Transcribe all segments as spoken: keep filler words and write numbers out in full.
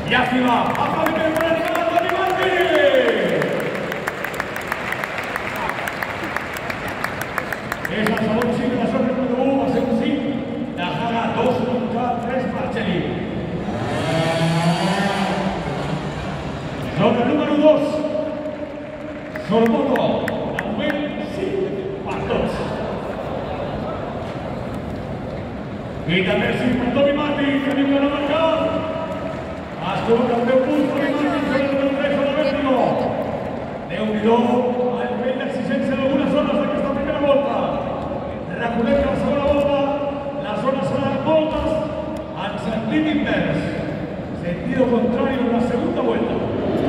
Y así va, aplaudir por el ganador Tony Martin. Es la segunda sigue la sorpresa de U, va a ser un sí. La gana dos contra tres Marcelli. Zona número dos. Sormoto, Manuel Partos. Y també sí per Toni Martin, que diu que no marcar. Es col·loca el teu punt, Toni Martin, que no té tres a la vèrtigo. Déu-n'hi-do, el nivell d'exigència d'algunes zones d'aquesta primera volta. Recordem que la segona volta, les zones seran voltes en sentit invers. Sentido contrario en la segunda vuelta.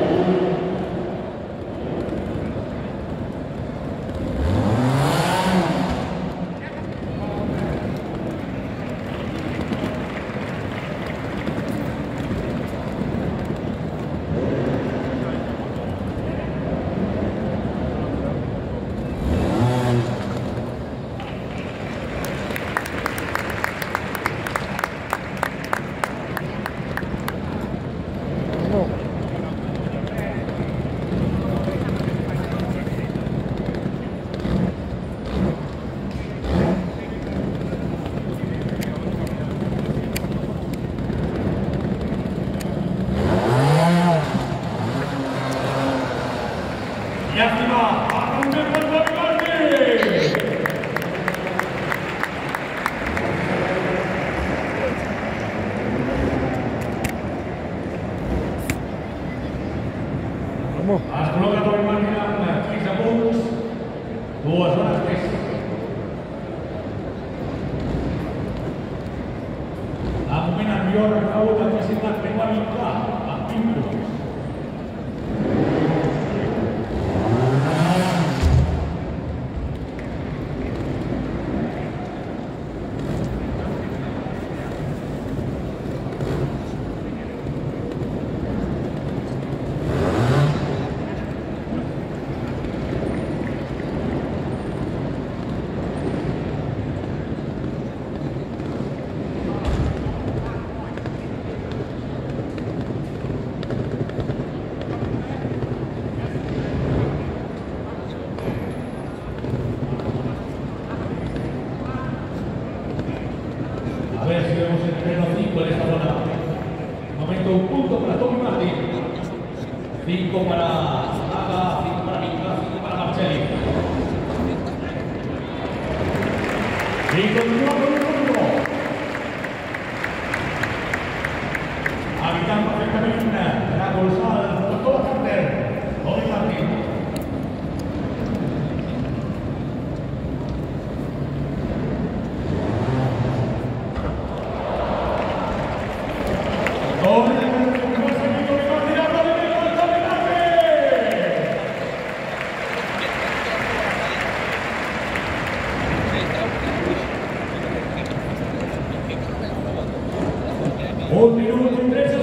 Y arriba, a un tiempo de Martin. Vamos. Es col·loca Toni Martin amb quinze punts, dues hores tres. De moment el millor recorregut ha sigut el primer vincle, amb vint punts. A ver si vemos el terreno cinco en esta zona. De momento un punto para Toni Martin, cinco para Aga, cinco para Vinca, cinco para Marcelli. Y continúa con el último. Habitando perfectamente la colosal por toda parte, Toni Martin. Un minuto y tres